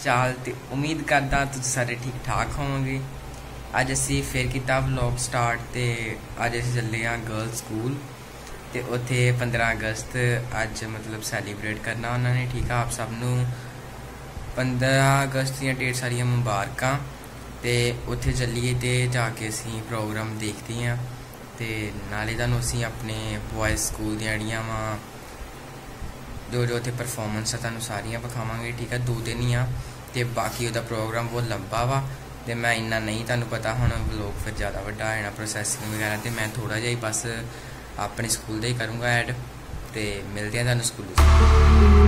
चाल तो उम्मीद करदा तुम सारे ठीक ठाक होवोगे। अज असी फिर किया व्लॉग स्टार्ट तो अज असी चले हाँ गर्ल्स स्कूल तो उत्थे 15 अगस्त अज मतलब सैलीब्रेट करना उन्होंने। ठीक है, आप सबनों 15 अगस्त दियां ढेर सारिया मुबारक। तो उत्थे चलीए तो जाके असी प्रोग्राम देखते हैं तो नाले तुहानूं असी अपने बॉयज़ स्कूल दियां जड़ियां वा जो जो उत्थे परफॉर्मेंस तुहानूं सारियां विखावांगे। ठीक है, 2 दिन ही आ तो बाकी उहदा प्रोग्राम बहुत लंबा वा तो मैं इन्ना नहीं तुहानूं पता हुण व्लॉग फिर ज़्यादा वड्डा हो जाना प्रोसैसिंग वगैरह। तो मैं थोड़ा जिहा ही बस अपने स्कूल का ही करूँगा ऐड। तो मिलते हैं तुहानूं स्कूल।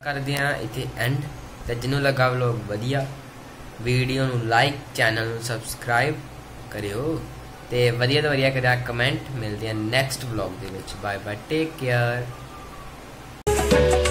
ਕਰਦੇ ਹਾਂ ਇੱਥੇ ਐਂਡ। ਤੇ ਜਿਹਨੂੰ ਲੱਗਾ ਵਲੋਗ ਵਧੀਆ, ਵੀਡੀਓ ਨੂੰ ਲਾਈਕ, ਚੈਨਲ ਨੂੰ ਸਬਸਕ੍ਰਾਈਬ ਕਰਿਓ ਤੇ ਵਧੀਆ ਤੋਂ ਵਧੀਆ ਕਰਿਆ ਕਮੈਂਟ। ਮਿਲਦੇ ਆ ਨੈਕਸਟ ਵਲੋਗ ਦੇ ਵਿੱਚ। Bye bye, take care.